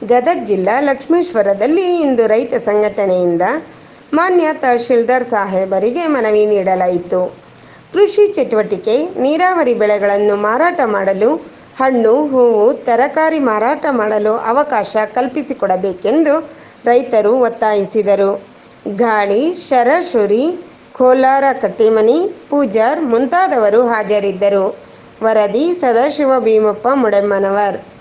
ಗದಗ ಜಿಲ್ಲಾ ಲಕ್ಷ್ಮೇಶ್ವರದಲ್ಲಿ ಇಂದು ರೈತ ಸಂಘಟನೆಯಿಂದ ಮಾನ್ಯ ತಹಶೀಲ್ದಾರ್ ಸಾಹೇಬರಿಗೆ ಮನವಿ ನೀಡಲಾಯಿತು. ಕೃಷಿ ಚಟುವಟಿಕೆ, ನೀರಾವರಿ ಬೆಳೆಗಳನ್ನು ಮಾರಾಟ ಮಾಡಲು, ಹಣ್ಣು, ಹೂವು, ತರಕಾರಿ ಮಾರಾಟ ಮಾಡಲು ಅವಕಾಶ ಕಲ್ಪಿಸಿಕೊಡಬೇಕೆಂದು ರೈತರು ಒತ್ತಾಯಿಸಿದರು. ಗಾಳಿ, ಶರಶುರಿ, ಕೋಲಾರ ಕಟ್ಟಿಮನಿ, ಪೂಜಾರ್ ಮುಂತಾದವರು ಹಾಜರಿದ್ದರು. ವರದಿ ಸದಾಶಿವ ಭೀಮಪ್ಪ ಮುಡೆಮನವರ್.